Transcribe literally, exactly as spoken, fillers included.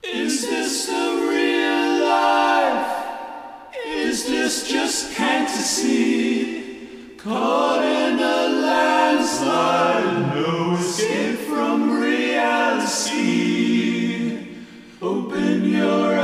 Is this the real life? Is this just Cantasy? Caught in a landslide, no escape from reality. Open your